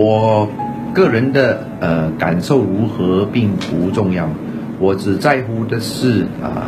我个人的感受如何并不重要，我只在乎的是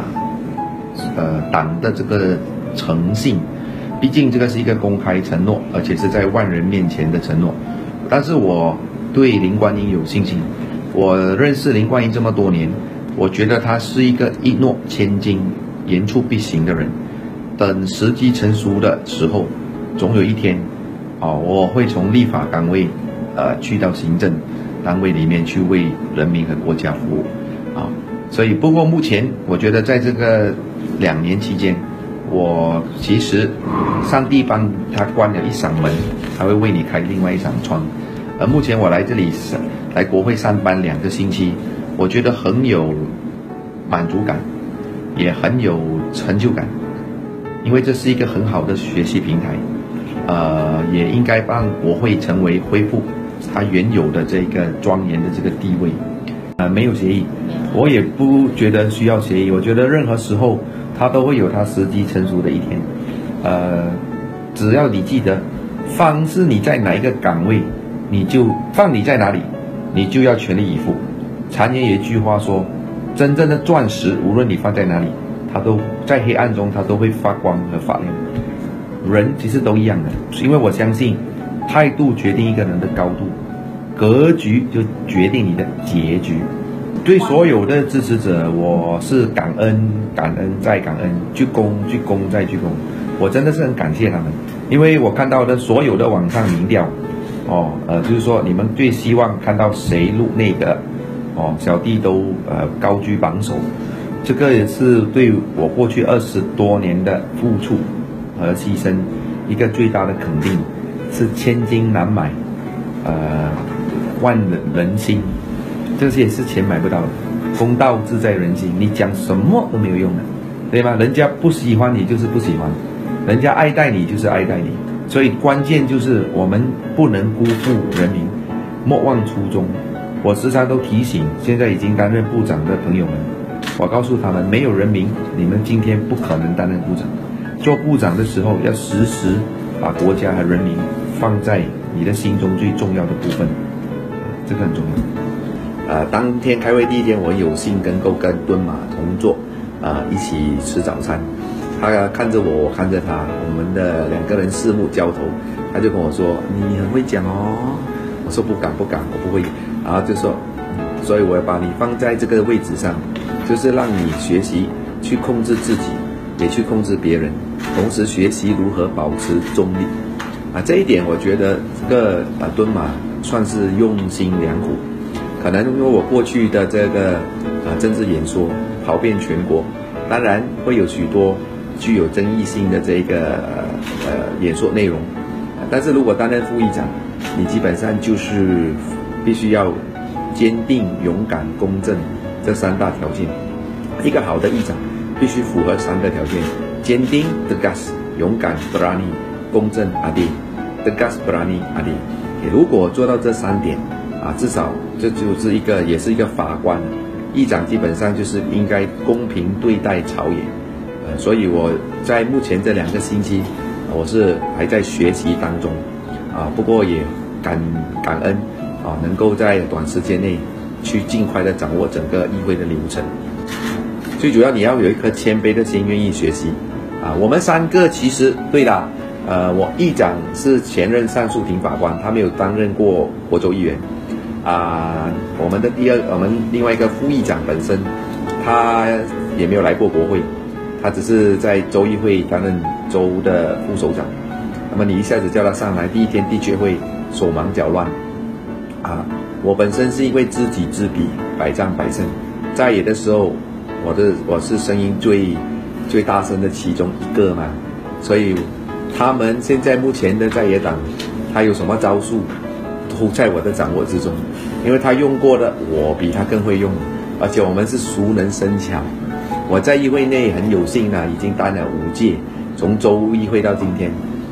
党的这个诚信，毕竟这个是一个公开承诺，而且是在万人面前的承诺。但是我对林冠英有信心，我认识林冠英这么多年，我觉得他是一个一诺千金、言出必行的人。等时机成熟的时候，总有一天，我会从立法岗位，去到行政单位里面去为人民和国家服务，所以不过目前我觉得在这个2年期间，我其实上帝帮他关了一扇门，他会为你开另外一扇窗。而目前我来这里来国会上班2个星期，我觉得很有满足感，也很有成就感，因为这是一个很好的学习平台，也应该让国会恢复它原有的这个庄严的这个地位。没有协议，我也不觉得需要协议。我觉得任何时候它都会有它时机成熟的一天。只要你记得，放是你在哪一个岗位，你就放你在哪里，你就要全力以赴。常言有一句话说，真正的钻石，无论你放在哪里，它都在黑暗中，它都会发光和发亮。人其实都一样的，因为我相信，态度决定一个人的高度，格局就决定你的结局。对所有的支持者，我是感恩再感恩，鞠躬再鞠躬。我真的是很感谢他们，因为我看到的所有的网上民调，就是说你们最希望看到谁入内阁，小弟都高居榜首。这个也是对我过去20多年的付出和牺牲一个最大的肯定，是千金难买，万人心，这些也是钱买不到的。公道自在人心，你讲什么都没有用的，对吗？人家不喜欢你就是不喜欢，人家爱戴你就是爱戴你，所以关键就是我们不能辜负人民，莫忘初衷。我时常都提醒现在已经担任部长的朋友们，我告诉他们，没有人民，你们今天不可能担任部长。做部长的时候，要时时把国家和人民放在你的心中最重要的部分，这个很重要。当天开会第一天，我有幸跟敦马同坐，一起吃早餐。他看着我，我看着他，我们的2个人四目交投，他就跟我说：“你很会讲哦。”我说：“不敢，我不会。”然后就说：“所以我要把你放在这个位置上，就是让你学习去控制自己，也去控制别人，同时学习如何保持中立。”这一点我觉得这个敦马算是用心良苦。可能因为我过去的这个政治演说跑遍全国，当然会有许多具有争议性的这个演说内容，但是如果担任副议长，你基本上就是必须要坚定、勇敢、公正这3大条件。一个好的议长必须符合3个条件：坚定 tegas、勇敢 berani、公正 adil。tegas berani adil。如果做到这3点至少这就是也是一个法官。议长基本上就是应该公平对待朝野。所以我在目前这2个星期，我是还在学习当中不过也感恩能够在短时间内去尽快的掌握整个议会的流程。最主要你要有一颗谦卑的心，愿意学习我们3个其实对啦，我议长是前任上诉庭法官，他没有担任过国州议员我们另外一个副议长本身他也没有来过国会，他只是在州议会担任州的副首长。那么你一下子叫他上来，第一天的确会手忙脚乱我本身是因为知己知彼，百战百胜，在野的时候我是声音最大声的其中一个嘛，所以他们现在目前的在野党，他有什么招数都在我的掌握之中，因为他用过的我比他更会用，而且我们是熟能生巧。我在议会内很有幸已经担了5届，从州议会到今天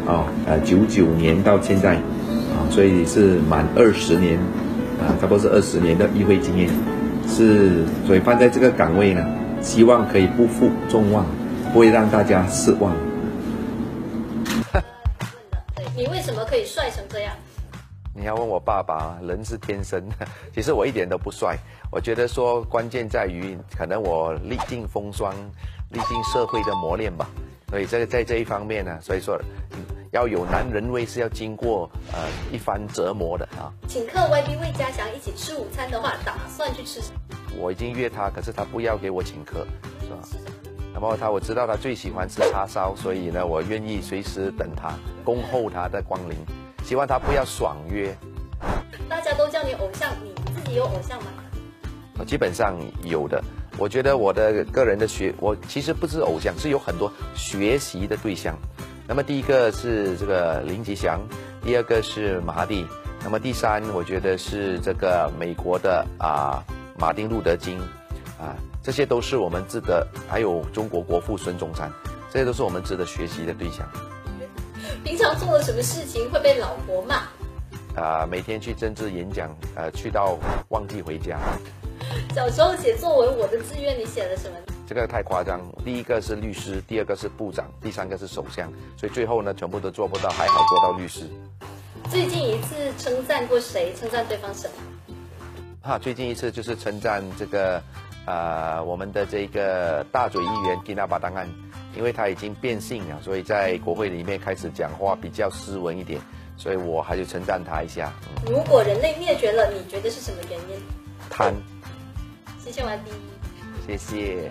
99年到现在所以是满20年差不多是20年的议会经验，所以放在这个岗位呢，希望可以不负众望，不会让大家失望。 你为什么可以帅成这样？ 你要问我爸爸，人是天生的，其实我一点都不帅。我觉得说关键在于，可能我历尽风霜，历经社会的磨练吧。所以在这一方面呢，所以说要有男人味是要经过一番折磨的啊。 请客 YB 魏家祥一起吃午餐的话，打算去吃什么？ 我已经约他，可是他不要给我请客，是吧？那么我知道他最喜欢吃叉烧，所以呢，我愿意随时等他，恭候他的光临。希望他不要爽约。 大家都叫你偶像，你自己有偶像吗？ 基本上有的。我觉得我的个人的我其实不是偶像，是有很多学习的对象。那么第一个是这个林吉祥，第二个是马哈蒂，那么第三我觉得是这个美国的马丁路德金这些都是我们值得，还有中国国父孙中山，这些都是我们值得学习的对象。 平常做了什么事情会被老婆骂？ 每天去政治演讲，去到忘记回家。 小时候写作文，我的志愿你写了什么？ 这个太夸张，第一个是律师，第二个是部长，第三个是首相，所以最后呢，全部都做不到，还好做到律师。 最近一次称赞过谁？称赞对方什么？ 最近一次就是称赞这个我们的这个大嘴议员吉纳巴当案，因为他已经变性了，所以在国会里面开始讲话比较斯文一点，所以我还是称赞他一下。 如果人类灭绝了，你觉得是什么原因？ 贪。 谢谢YB。 谢谢。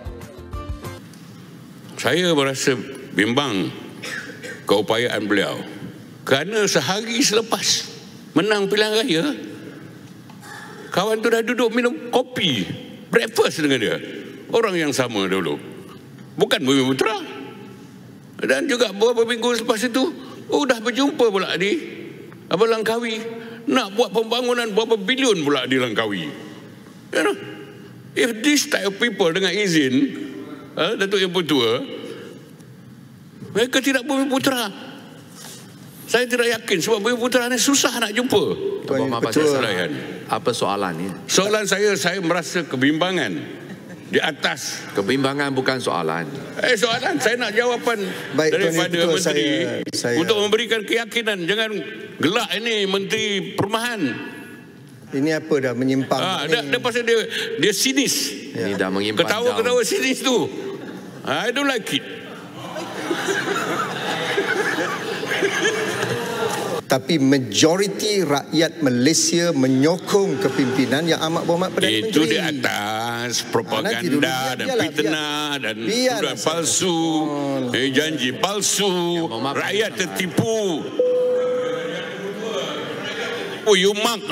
Saya merasa bimbang keupayaan beliau kerana sehari selepas menang pilihan raya, kawan tu dah duduk minum kopi breakfast dengan dia, orang yang sama dulu, bukan Bumi Putra. Dan juga beberapa minggu selepas itu dah berjumpa pula di Langkawi, nak buat pembangunan berapa bilion pula di Langkawi. You know, if this type of people dengan izin Datuk Yang Pertua, mereka tidak Bumi Putra. Saya tidak yakin sebab Bumi Putra ni susah nak jumpa. Apa soalannya? Soalan saya merasa kebimbangan di atas. Kebimbangan bukan soalan. Soalan saya nak jawapan daripada Menteri untuk memberikan keyakinan. Jangan gelak ini Menteri Perumahan. Ini apa dah menyimpang? Dia pasal dia sinis. Ini dah menyimpang. Ketawa sinis tu. I don't like it. Tapi majoriti rakyat Malaysia menyokong kepimpinan yang amat berhormat Perdana Menteri. Itu di atas propaganda dan fitnah dan tuduhan palsu, janji palsu, rakyat tertipu. You mark.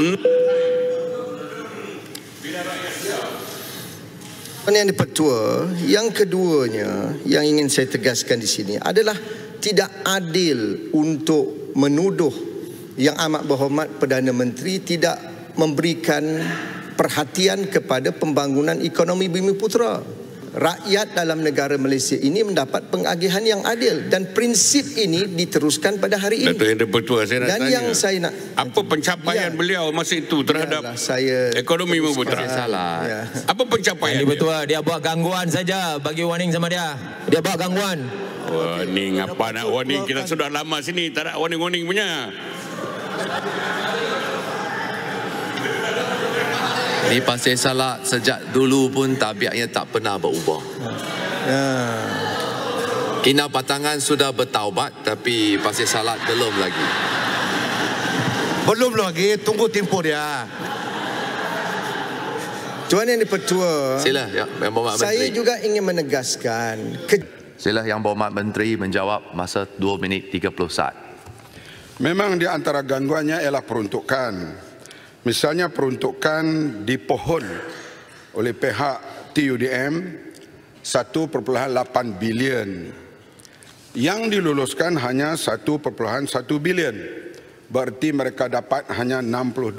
Yang Pertua, yang keduanya yang ingin saya tegaskan di sini adalah tidak adil untuk menuduh yang amat berhormat Perdana Menteri tidak memberikan perhatian kepada pembangunan ekonomi Bumi Putra. Rakyat dalam negara Malaysia ini mendapat pengagihan yang adil dan prinsip ini diteruskan pada hari ini. Datuk Yang Pertua, saya nak dan tanya, yang saya nak, apa pencapaian beliau masa itu terhadap ekonomi Bumi Putra? Salah. Apa pencapaian Yang Pertua, dia buat gangguan saja, bagi warning sama dia. Dia buat gangguan. Warning apa nak warning? Kita sudah lama sini, tak ada warning-warning punya. Di Pasir Salak sejak dulu pun tabiatnya tak pernah berubah. Kina Batangan sudah bertaubat, tapi Pasir Salak belum lagi. Belum lagi, tunggu tempoh dia. Tuan Yang Dipertua, Sila Yang Berhormat Menteri. Saya juga ingin menegaskan. Sila Yang Berhormat Menteri menjawab masa 2 minit 30 saat. Memang di antara gangguannya ialah peruntukan. Misalnya peruntukan dipohon oleh pihak TUDM 1.8 bilion. Yang diluluskan hanya 1.1 bilion. Berarti mereka dapat hanya 62%.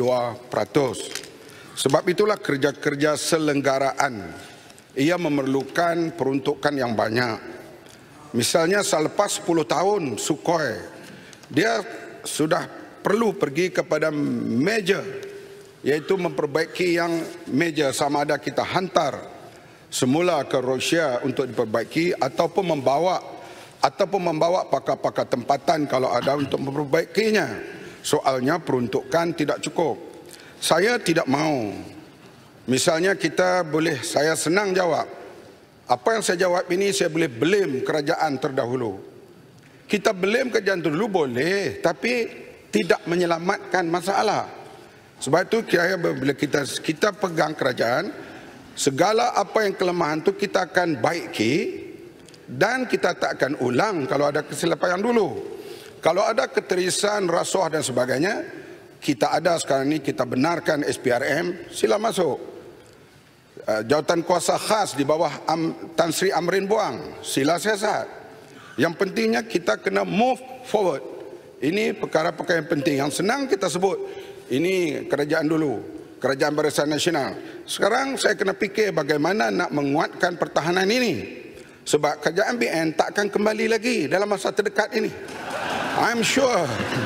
Sebab itulah kerja-kerja selenggaraan ia memerlukan peruntukan yang banyak. Misalnya selepas 10 tahun Sukhoi, dia sudah perlu pergi kepada meja, iaitu memperbaiki yang meja, sama ada kita hantar semula ke Rusia untuk diperbaiki ataupun membawa pakar-pakar tempatan kalau ada untuk memperbaikinya. Soalnya peruntukan tidak cukup. Saya tidak mahu. Misalnya saya senang jawab. Apa yang saya jawab ini saya boleh blame kerajaan terdahulu. Kita blame kerajaan terdahulu boleh, tapi tidak menyelamatkan masalah. Sebab itu bila kita pegang kerajaan, segala apa yang kelemahan itu kita akan baiki dan kita tak akan ulang kalau ada kesilapan yang dulu. Kalau ada keterisan, rasuah dan sebagainya, kita ada sekarang ini, kita benarkan SPRM, sila masuk. Jawatan kuasa khas di bawah Tan Sri Amrin Buang, sila siasat. Yang pentingnya kita kena move forward. Ini perkara-perkara yang penting. Yang senang kita sebut, ini kerajaan dulu, Kerajaan Barisan Nasional. Sekarang saya kena fikir bagaimana nak menguatkan pertahanan ini. Sebab kerajaan BN tak akan kembali lagi dalam masa terdekat ini. I'm sure.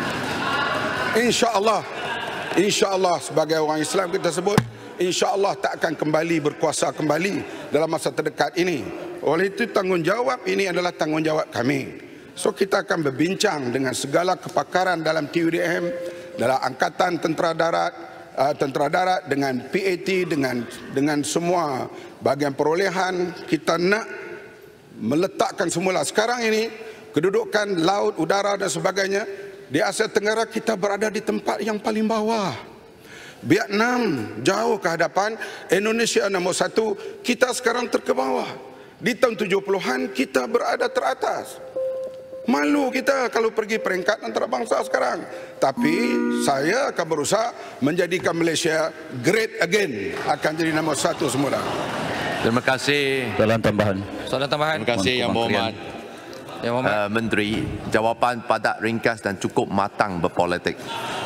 InsyaAllah sebagai orang Islam kita sebut, InsyaAllah tak akan kembali berkuasa kembali dalam masa terdekat ini. Oleh itu tanggungjawab ini adalah tanggungjawab kami. So kita akan berbincang dengan segala kepakaran dalam TUDM, dalam Angkatan Tentera Darat dengan PAT, dengan semua bahagian perolehan. Kita nak meletakkan semula. Sekarang ini kedudukan laut, udara dan sebagainya di Asia Tenggara kita berada di tempat yang paling bawah. Vietnam jauh ke hadapan, Indonesia nombor 1, kita sekarang terkebawah. Di tahun 70-an kita berada teratas. Malu kita kalau pergi peringkat antarabangsa sekarang. Tapi saya akan berusaha menjadikan Malaysia great again, akan jadi nombor 1 semula. Terima kasih. Soalan tambahan. Terima kasih Yang Berhormat. Menteri, jawapan padat, ringkas dan cukup matang berpolitik.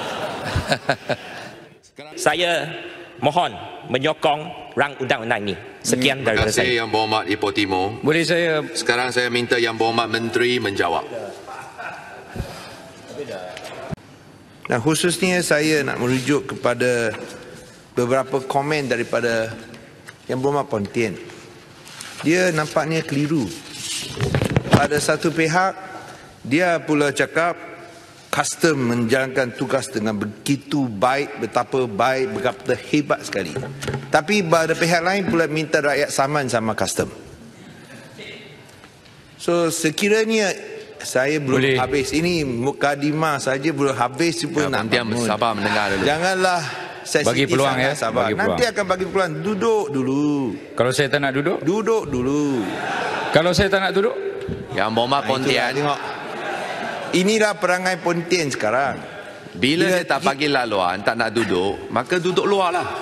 Saya mohon menyokong rang undang-undang ini. Sekian daripada saya. Terima kasih Yang Berhormat Ipoh Timur. Boleh saya... Sekarang saya minta Yang Berhormat Menteri menjawab. Nah, khususnya saya nak merujuk kepada beberapa komen daripada Yang Berhormat Pontian. Dia nampaknya keliru. Pada satu pihak, dia pula cakap custom menjalankan tugas dengan begitu baik, betapa hebat sekali. Tapi pada pihak lain pula minta rakyat saman sama custom. So sekiranya saya belum habis, ini mukadimah saja belum habis pun nak bangun. Sabar mendengar dulu. Janganlah bagi peluang ya. Sabar. Nanti akan bagi peluang. Duduk dulu. Kalau saya tak nak duduk? Duduk dulu. Kalau saya tak nak duduk? Yang Berhormat Pontian. Tengok. Inilah perangai Pontian sekarang. Bila dia tak bagi laluan, tak nak duduk, maka duduk luar lah.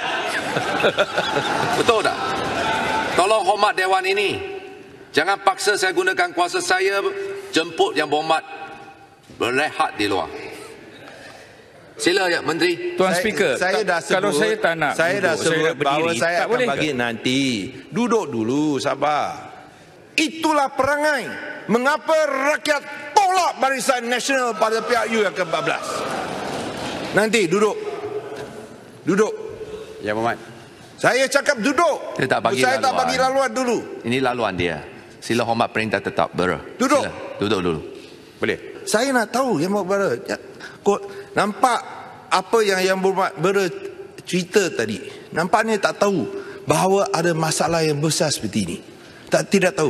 Betul tak? Tolong hormat Dewan ini. Jangan paksa saya gunakan kuasa saya jemput Yang Berhormat berehat di luar. Sila ya Menteri. Tuan Speaker, saya dah sebut, kalau saya tak nak saya dah sebut bahawa saya akan bagi ke? nanti. Duduk dulu, sabar. Itulah perangai mengapa rakyat tolak Barisan Nasional pada PRU yang ke-14. Nanti duduk. Duduk. Ya Berhormat. Saya cakap duduk. Saya tak bagi laluan dulu. Ini laluan dia. Sila hormat perintah tetap Bera. Duduk. Sila. Duduk dulu. Boleh. Saya nak tahu Yang Berhormat Bera. Nampak apa yang Berhormat Bera cerita tadi. Nampaknya tak tahu bahawa ada masalah yang besar seperti ini. Tidak tahu.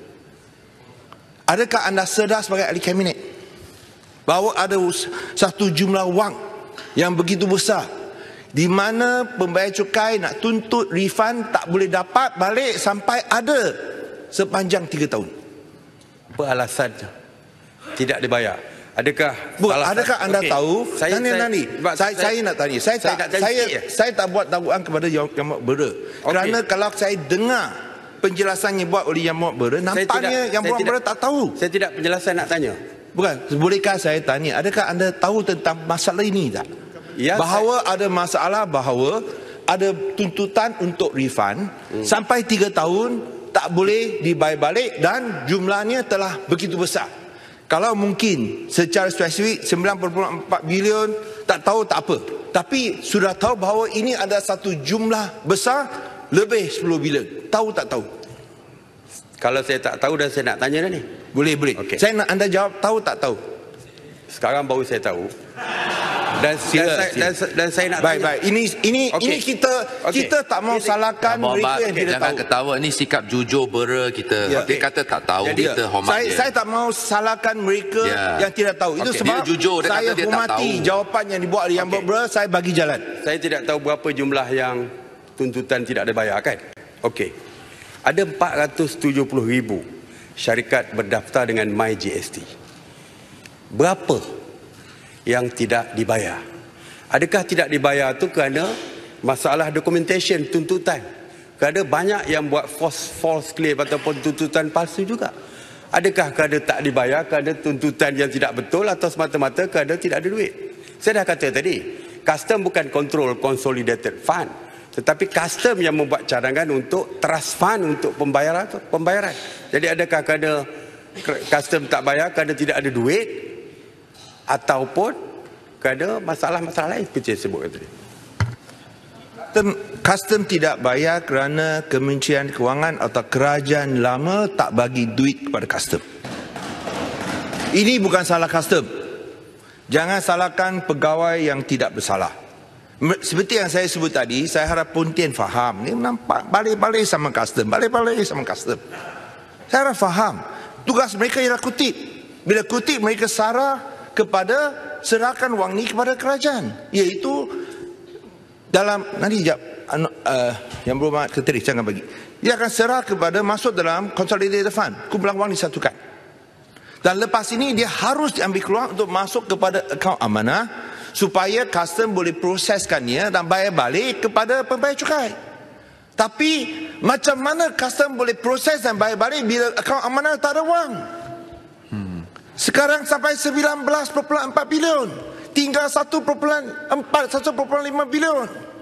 Adakah anda sedar sebagai ahli kabinet bahawa ada satu jumlah wang yang begitu besar di mana pembayar cukai nak tuntut refund tak boleh dapat balik sampai ada sepanjang 3 tahun? Apa alasan tidak dibayar? Adakah anda tahu? Saya nak tanya. Saya tak buat dakwaan kepada Yang Berhormat Bera. Kerana kalau saya dengar penjelasan yang buat oleh Yang Berhormat Bera, nampaknya Yang Berhormat Bera tak tahu. Saya tidak penjelasan nak tanya. Bukan, bolehkah saya tanya, adakah anda tahu tentang masalah ini tak? Ya, bahawa ada masalah, bahawa ada tuntutan untuk refund sampai 3 tahun tak boleh dibayar balik dan jumlahnya telah begitu besar. Kalau mungkin secara spesifik 9.4 bilion tak tahu tak apa. Tapi sudah tahu bahawa ini ada satu jumlah besar lebih 10 bilion. Tahu tak tahu? Kalau saya tak tahu dan saya nak tanya dah ni. Boleh. Okay. Saya nak anda jawab tahu tak tahu. Sekarang baru saya tahu. Dan saya nak Baik, tanya. baik. Ini kita tak mau salahkan mereka yang tidak jangan tahu. ketawa, ni sikap jujur bera kita. Dia kata tak tahu, kita hormat dia. Saya tak mau salahkan mereka yang tidak tahu. Itu sebab dia jujur, dia saya kata dia tak hormati tahu. jawapan yang dibuat oleh Yang Bera, saya bagi jalan. Saya tidak tahu berapa jumlah yang tuntutan tidak dibayar kan? Okey. Ada 470,000 syarikat berdaftar dengan MyGST. Berapa yang tidak dibayar? Adakah tidak dibayar tu kerana masalah documentation tuntutan? Kerana banyak yang buat false claim ataupun tuntutan palsu juga. Adakah kerana tak dibayar kerana tuntutan yang tidak betul atau semata-mata kerana tidak ada duit? Saya dah kata tadi, custom bukan control consolidated fund, tetapi custom yang membuat cadangan untuk trust fund untuk pembayaran. Jadi adakah kerana custom tak bayar kerana tidak ada duit ataupun kerana masalah-masalah lain seperti yang saya sebutkan tadi? Custom tidak bayar kerana Kementerian Kewangan atau kerajaan lama tak bagi duit kepada custom. Ini bukan salah custom. Jangan salahkan pegawai yang tidak bersalah. Seperti yang saya sebut tadi, saya harap Pontian faham. Ini nampak balik-balik sama custom. Balik-balik sama custom. Saya harap faham. Tugas mereka ialah kutip. Bila kutip, mereka sarah kepada serahkan wang ni kepada kerajaan. Iaitu dalam, nanti sekejap, Yang Berhormat Ketua jangan bagi. Dia akan serah kepada masuk dalam consolidated fund. Kumpulan wang disatukan. Dan lepas ini dia harus diambil keluar untuk masuk kepada akaun amanah supaya custom boleh proseskannya dan bayar balik kepada pembayar cukai. Tapi macam mana custom boleh proses dan bayar balik bila akaun amanah tak ada wang? Sekarang sampai 19.4 bilion. Tinggal 1.4, 1.5 bilion.